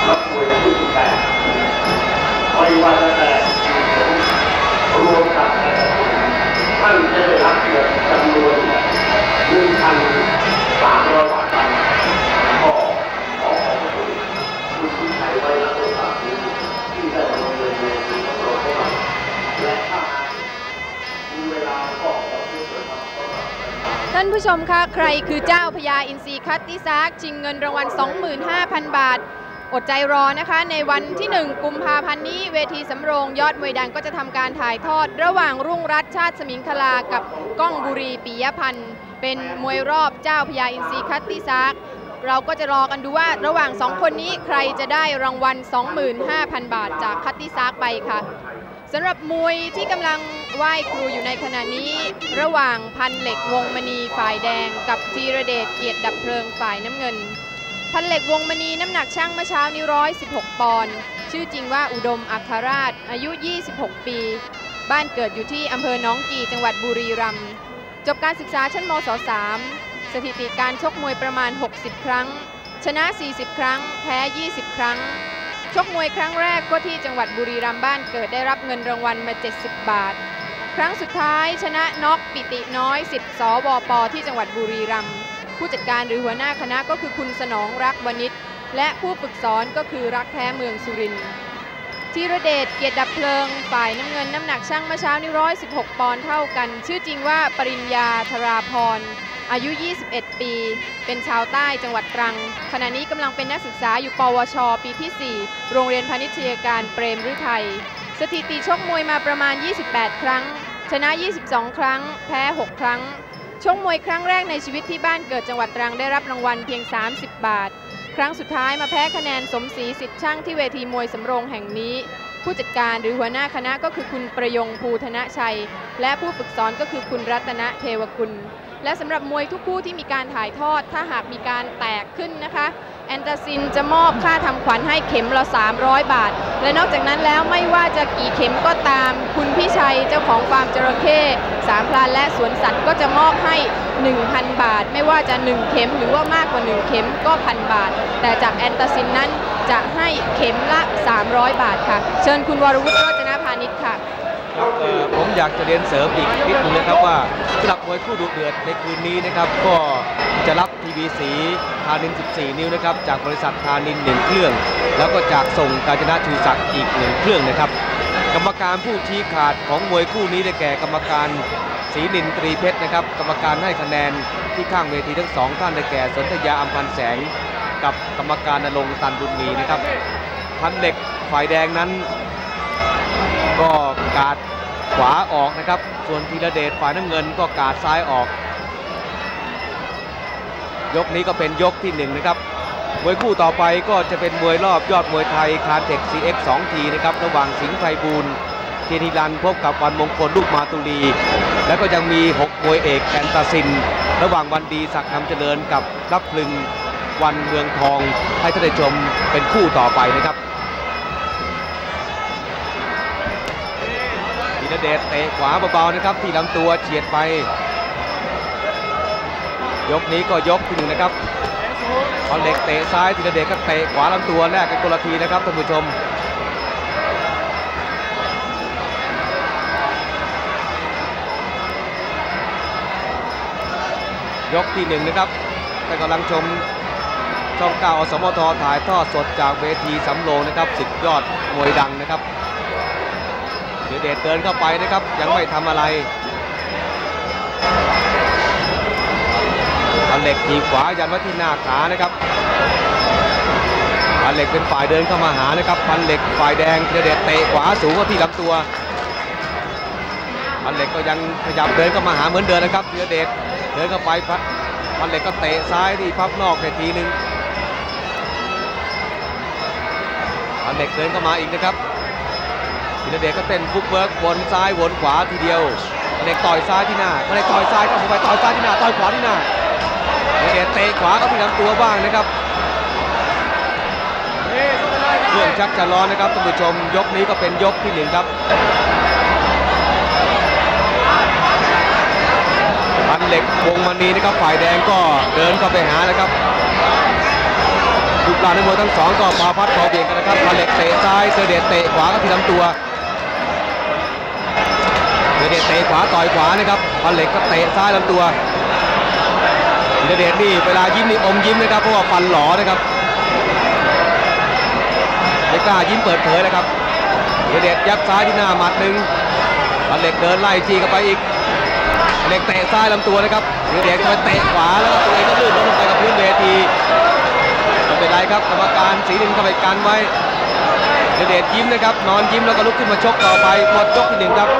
รับมวยคู่แข่งไม่ว่าจะแต่รวมกันท่านจะได้รับเงินจำนวน1,300 บาทก็ขอขอบคุณที่ใช้ไว้ในโอกาสนี้ที่ได้มาเรียนในที่ของเราเข้ามาและถ้ามีเวลาก็ขอเชิญครับท่านผู้ชมคะใครคือเจ้าพญาอินทรีคัตติซากชิงเงินรางวัล 25,000 บาทอดใจรอนะคะในวันที่1 กุมภาพันธ์นี้เวทีสำโรงยอดมวยดังก็จะทำการถ่ายทอดระหว่างรุ่งรัตน์ชาติสมิงคลากับก้องบุรีปิยพันธ์เป็นมวยรอบเจ้าพญาอินทรีคัตติซากเราก็จะรอกันดูว่าระหว่าง2คนนี้ใครจะได้รางวัล 25,000 บาทจากคัตติซากไปค่ะสำหรับมวยที่กำลังไหว้ครูอยู่ในขณะนี้ระหว่างพันเหล็กวงมณีฝ่ายแดงกับธีรเดชเกียรติดับเพลิงฝ่ายน้ำเงินพันเหล็กวงมณีน้ำหนักช่างเมื่อเช้านี้116 ปอนด์ชื่อจริงว่าอุดมอัครราชอายุ26 ปีบ้านเกิดอยู่ที่อำเภอหนองกี่จังหวัดบุรีรัมย์จบการศึกษาชั้นมศ.3 สถิติการชกมวยประมาณ60 ครั้งชนะ40 ครั้งแพ้20 ครั้งชกมวยครั้งแรกก็ที่จังหวัดบุรีรัมย์บ้านเกิดได้รับเงินรางวัลมา70 บาทครั้งสุดท้ายชนะน็อกปิติน้อยศิษย์สวป.ที่จังหวัดบุรีรัมย์ผู้จัดการหรือหัวหน้าคณะก็คือคุณสนองรักวณิชและผู้ฝึกสอนก็คือรักแท้เมืองสุรินทร์ธีรเดชเกียรติดับเพลิงฝ่ายน้ำเงินน้ำหนักช่างเมื่อเช้านี้116 ปอนด์เท่ากันชื่อจริงว่าปริญญาธราพรอายุ21 ปีเป็นชาวใต้จังหวัดตรังขณะนี้กำลังเป็นนักศึกษาอยู่ปวชปีที่4โรงเรียนพาณิชยการเปรมฤทัยสถิติชกมวยมาประมาณ28 ครั้งชนะ22 ครั้งแพ้6 ครั้งชกมวยครั้งแรกในชีวิตที่บ้านเกิดจังหวัดตรังได้รับรางวัลเพียง30 บาทครั้งสุดท้ายมาแพ้คะแนนสมศรีสิทธิ์ช่างที่เวทีมวยสำโรงแห่งนี้ผู้จัดการหรือหัวหน้าคณะก็คือคุณประยงภูธนชัยและผู้ฝึกสอนก็คือคุณรัตนเทวกุลและสำหรับมวยทุกคู่ที่มีการถ่ายทอดถ้าหากมีการแตกขึ้นนะคะแอนตาซินจะมอบค่าทำขวัญให้เข็มละ300 บาทและนอกจากนั้นแล้วไม่ว่าจะกี่เข็มก็ตามคุณพี่ชัยเจ้าของฟาร์มจระเข้สามพรานและสวนสัตว์ก็จะมอบให้ 1,000 บาทไม่ว่าจะ1เข็มหรือว่ามากกว่า1เข็มก็ 1,000 บาทแต่จากแอนตาซินนั้นจะให้เข็มละ300 บาทค่ะเชิญคุณวรวุฒิโรจนพานิชค่ะผมอยากจะเรียนเสริมอีกนิดนึงนะครับว่าสำหรับมวยคู่ดุเดือดในคืนนี้นะครับก็จะรับทีวีสีธานิน14 นิ้วนะครับจากบริษัทธานิน1 เครื่องแล้วก็จากส่งกาญจนาชูศักดิ์อีก1 เครื่องนะครับกรรมการผู้ชี้ขาดของมวยคู่นี้ได้แก่กรรมการศรีนินตรีเพชรนะครับกรรมการให้คะแนนที่ข้างเวทีทั้ง2 ท่านได้แก่สนธยาอัมพันธ์แสงกับกรรมการณรงค์ตันบุญมีนะครับพันเหล็กฝ่ายแดงนั้นก็กาดขวาออกนะครับส่วนธีรเดชฝ่ายน้ำเงินก็กาดซ้ายออกยกนี้ก็เป็นยกที่1นะครับมวยคู่ต่อไปก็จะเป็นมวยรอบยอดมวยไทยคาร์เทค CX 2 ทีนะครับระหว่างสิงห์ไพบูลย์เทียนิรันพบกับวันมงคลลูกมาตุลีแล้วก็ยังมี6มวยเอกแอนตาซินระหว่างวันดีศักดิ์นำเจริญกับรับพลึงวันเมืองทองให้ท่านได้ชมเป็นคู่ต่อไปนะครับธีรเดชเตะขวาเบาๆนะครับที่ลำตัวเฉียดไปยกนี้ก็ยกที่1นะครับพอเหล็กเตะซ้ายธีรเดชก็เตะขวาลำตัวแลกกันคนละทีนะครับท่านผู้ชมยกที่1นะครับท่านกำลังชมช่อง9 อสมทถ่ายทอดสดจากเวทีสำโรงนะครับศึกยอดมวยดังนะครับธีรเดชเดินเข้าไปนะครับยังไม่ทำอะไรพันเหล็กทีขวายันไว้ที่หน้าขานะครับพันเหล็กเป็นฝ่ายเดินเข้ามาหานะครับพันเหล็กฝ่ายแดงธีรเดชเตะขวาสูงเข้าที่ลำตัวพันเหล็กก็ยังขยับเดินเข้ามาหาเหมือนเดิมนะครับธีรเดชเดินเข้าไปพันเหล็กก็เตะซ้ายที่พับนอกทีนึงพันเหล็กเดินเข้ามาอีกนะครับธีรเดชก็เต้นฟุตเวิร์กวนซ้ายวนขวาทีเดียวเด็กต่อยซ้ายที่หน้าเด็กต่อยซ้ายก็ไปต่อยซ้ายที่หน้าต่อยขวาที่หน้าธีรเดชเตะขวาก็ที่ลำตัวบ้างนะครับเครื่องชักจะร้อนนะครับท่านผู้ชมยกนี้ก็เป็นยกที่1ครับพันเหล็กวงมณีนะครับฝ่ายแดงก็เดินเข้าไปหานะครับรูปร่างในมวยทั้งสองก็พาพัดพอเบี่ยงกันนะครับพันเหล็กเตะซ้ายเสือเดชเตะขวาก็ที่ลำตัวเสือเดชเตะขวาต่อยขวานะครับพันเหล็กก็เตะซ้ายลำตัวเสือเดชนี่เวลายิ้มนี่อมยิ้มนะครับเพราะว่าฟันหลอนะครับไม่กล้ายิ้มเปิดเผยเลยครับเสือเดชยัดซ้ายที่หน้าหมัดหนึ่งพันเหล็กเดินไล่จี้เข้าไปอีกพันเหล็กเตะซ้ายลำตัวนะครับเสือเดชก็ไปเตะขวาแล้วตัวเองก็ลื่นลงไปกับพื้นเวทีไม่เป็นไรครับกรรมการสีนินเข้าไปกันไว้เสือเดชยิ้มนะครับนอนยิ้มแล้วก็ลุกขึ้นมาชกต่อไปหมดยกที่หนึ่งครับ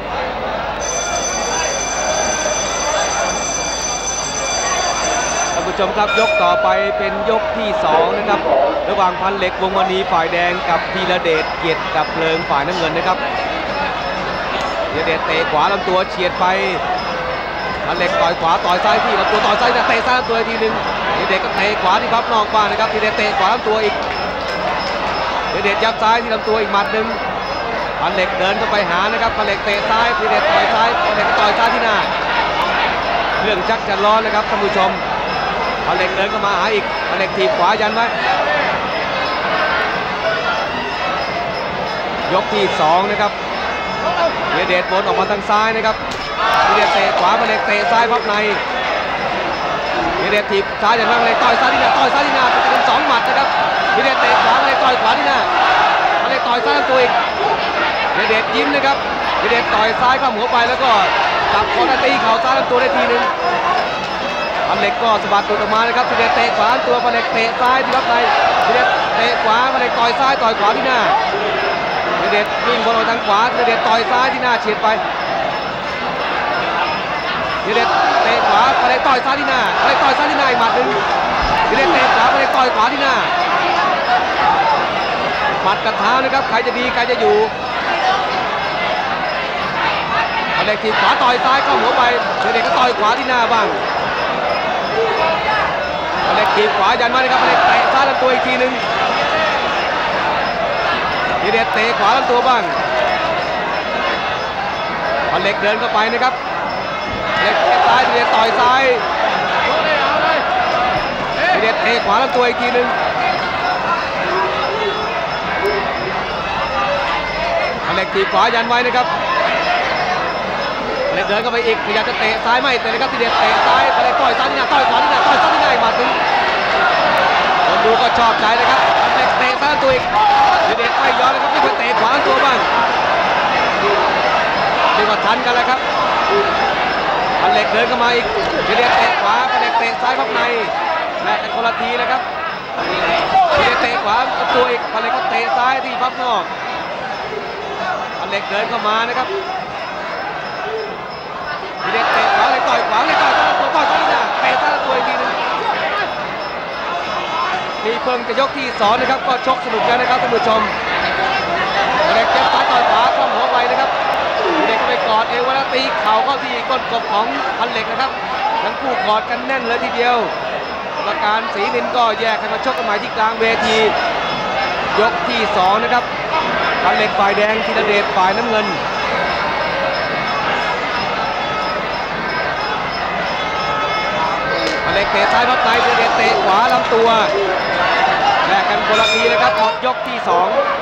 ท่านผู้ชมครับยกต่อไปเป็นยกที่2นะครับระหว่างพันเหล็กวงมณีฝ่ายแดงกับธีรเดชเกียรติดับเพลิงฝ่ายน้ำเงินนะครับธีรเดชเตะขวาลำตัวเฉียดไปพันเหล็กต่อยขวาต่อยซ้ายที่ลำตัวต่อยซ้ายจะเตะซ้ายลำตัวทีนึงธีรเดชก็เตะขวาที่พับนอกบ้างนะครับธีรเดชเตะขวาลำตัวอีกธีรเดชยับซ้ายที่ลำตัวอีกหมัดหนึ่งพันเหล็กเดินเข้าไปหานะครับพันเหล็กเตะซ้ายธีรเดชต่อยซ้ายพันเหล็กต่อยซ้ายที่หน้าเรื่องชักจะร้อนนะครับท่านผู้ชมพันเหล็กเดินเข้ามาหาอีกพันเหล็กถีบขวายันไว้ยกที่2นะครับธีรเดชวนออกมาทางซ้ายนะครับธีรเดชเตะขวาพันเหล็กเตะซ้ายพับในธีรเดชถีบซ้ายยันไว้พันเหล็กต่อยซ้ายที่หน้าต่อยซ้ายที่หน้าเป็น2หมัดนะครับธีรเดชเตะขวาพันเหล็กต่อยขวาที่หน้าพันเหล็กต่อยซ้ายลำตัวอีกธีรเดชยิ้มนะครับธีรเดชต่อยซ้ายเข้าหัวไปแล้วก็จับคอตีเข่าซ้ายลำตัวได้ทีนึงพันเหล็กก็สะบัดตัวออกมานะครับธีรเดชเตะขวาตัวพันเหล็กเตะซ้ายที่รับในธีรเดชเตะขวาพันเหล็กต่อยซ้ายต่อยขวาที่หน้าธีรเดชวิ่งบอลออกทางขวาธีรเดชต่อยซ้ายที่หน้าเฉียดไปธีรเดชเตะขวาพันเหล็กต่อยซ้ายที่หน้าพันเหล็กต่อยซ้ายที่หน้าอีกหมัดหนึ่งธีรเดชเตะขวาพันเหล็กต่อยขวาที่หน้าหมัดกับเท้านะครับใครจะดีใครจะอยู่พันเหล็กถีบขวาต่อยซ้ายเข้าหัวไปธีรเดชก็ต่อยขวาที่หน้าบ้างพันเหล็กถีบขวายันมาเลยครับพันเหล็กเตะซ้ายลำตัวอีกทีนึงธีรเดชเตะขวาลำตัวบ้างพันเหล็กเดินเข้าไปนะครับเหล็กเตะซ้ายธีรเดชต่อยซ้ายธีรเดชเตะขวาลำตัวอีกทีนึงพันเหล็กถีบขวายันไว้นะครับพันเหล็กเดินเข้าไปอีกพยายามจะเตะซ้ายไม่เตะนะครับธีรเดชเตะซ้ายพันเหล็กต่อยซ้ายที่หน้าต่อยขวาที่หน้าต่อยซ้ายที่หน้าอีกหมัดหนึ่งคนดูก็ชอบใจนะครับพันเหล็กเตะซ้ายตัวอีกธีรเดชไม่ยอมนะครับไม่เคยเตะขวาตัวบ้างเรียกว่าทันกันแล้วครับพันเหล็กเดินเข้ามาอีกธีรเดชเตะขวาพันเหล็กเตะซ้ายพับในแลกกันคนละทีนะครับธีรเดชเตะขวาตัวอีกพันเหล็กก็เตะซ้ายที่พับนอกพันเหล็กเดินเข้ามานะครับธีรเดชเตะขวาเลยต่อยขวาเลยต่อยซ้ายที่หน้าเตะซ้ายตัวอีกทีนึงนี่เพิ่งจะยกที่2นะครับก็ชกสนุกแล้วนะครับท่านผู้ชมเด็กเจ็บซ้ายต่อยขวาเข้าหัวไปนะครับเด็กก็ไปกอดเอวแล้วตีเข่าเข้าที่ก้นกบของพันเหล็กนะครับทั้งคู่กอดกันแน่นเลยทีเดียวกรรมการศรีนินก็แยกให้มาชกกันใหม่ที่กลางเวทียกที่2นะครับพันเหล็กฝ่ายแดงธีรเดชฝ่ายน้ำเงินพันเหล็กเตะซ้ายพับในธีรเดชเตะขวาลำตัวแลกกันคนละทีนะครับหมดยกที่2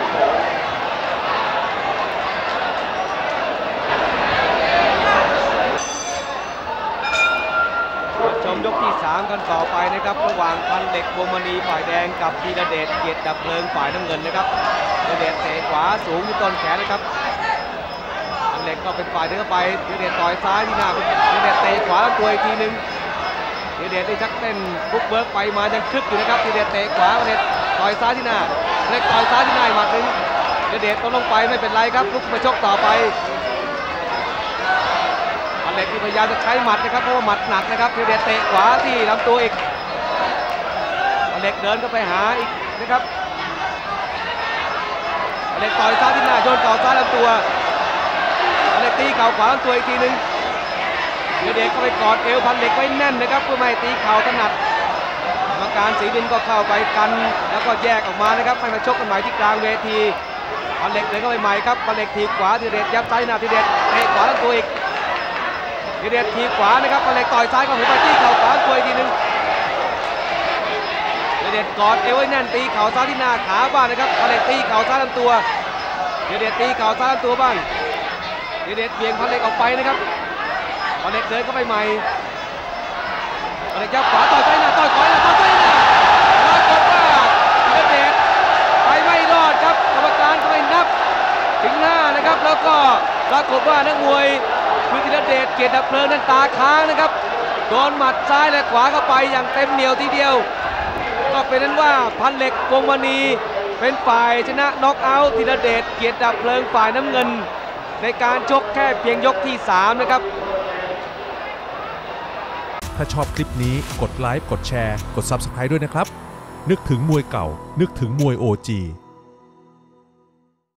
ชมยกที่3กันต่อไปนะครับระหว่างพันเหล็กวงมณีฝ่ายแดงกับธีรเดชเกียรติดับเพลิงฝ่ายน้ำเงินนะครับธีรเดชเตะขวาสูงที่ต้นแขนนะครับพันเหล็กก็เป็นฝ่ายเดินเข้าไปธีรเดชต่อยซ้ายที่หน้าธีรเดชเตะขวาลำตัวอีกทีนึงธีรเดชได้ชักเต้นบุกเบิร์กไปมายังคึกอยู่นะครับธีรเดชเตะขวาพันเหล็กต่อยซ้ายที่หน้าพันเหล็กต่อยซ้ายที่หน้าหมัดหนึ่งธีรเดชต้องลงไปไม่เป็นไรครับลุกมาชกต่อไปพันเหล็กพยายามจะใช้หมัดนะครับเพราะว่าหมัดหนักนะครับธีรเดชเตะขวาที่ลำตัวอีกพันเหล็กเดินก็ไปหาอีกนะครับพันเหล็กต่อยซ้ายที่หน้าโยนเข่าซ้ายลำตัวพันเหล็กตีเข่าขวาลำตัวอีกทีนึงธีรเดชก็ไปกอดเอวพันเหล็กไว้แน่นนะครับเพื่อไม่ตีเข่าถนัดกรรมการศรีนินก็เข้าไปกันแล้วก็แยกออกมานะครับให้มาชกกันใหม่ที่กลางเวทีพันเหล็กเดินเข้าไปใหม่ครับพันเหล็กถีบขวาธีรเดชยับซ้ายหน้าธีรเดชเตะขวาลำตัวอีกธีรเดชถีบขวานะครับพันเหล็กต่อยซ้ายก็หัวไปตีเข่าขวาตัวอีกทีนึงเด็ดกอดเอวไว้แน่นตีเข่าซ้ายที่หน้าขาบ้างนะครับพันเหล็กตีเข่าซ้ายลำตัวเด็ดตีเข่าซ้ายลำตัวบ้างเด็ดเบี่ยงพันเหล็กออกไปนะครับพันเหล็กเดินเข้าไปใหม่พันเหล็กยับขวาต่อยซ้ายหน้าต่อยขวาหน้าต่อยซ้ายหน้าปรากฏว่าเด็ดไปไม่รอดครับกรรมการก็ไม่นับถึงหน้านะครับแล้วก็ปรากฏว่านักมวยคือธีรเดชเกียรติดับเพลิงนั้นตาค้างนะครับโดนหมัดซ้ายและขวาเข้าไปอย่างเต็มเหนียวทีเดียวก็เป็นนั้นว่าพันเหล็กวงมณีเป็นฝ่ายชนะน็อกเอาท์ธีรเดชเกียรติดับเพลิงฝ่ายน้ำเงินในการชกแค่เพียงยกที่3นะครับถ้าชอบคลิปนี้กดไลค์กดแชร์กด Subscribe ด้วยนะครับนึกถึงมวยเก่านึกถึงมวย OG